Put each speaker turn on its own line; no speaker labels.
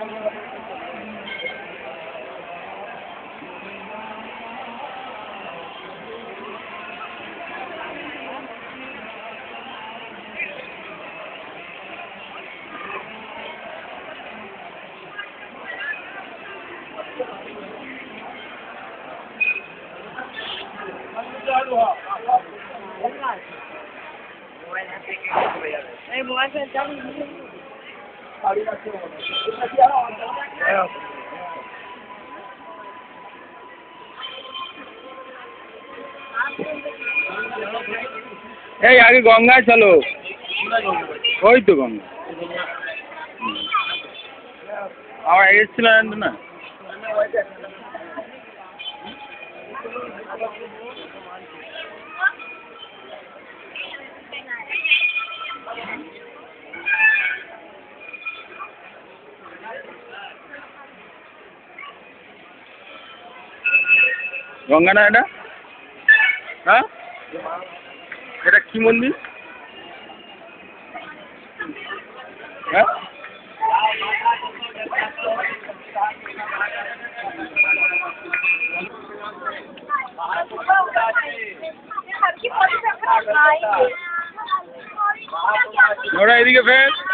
mobile से
आगे गंगा चलो वही तो गंगा ना गंगा ना এটা হ্যাঁ এটা কি মন্দির হ্যাঁ ওরা এদিকে ফের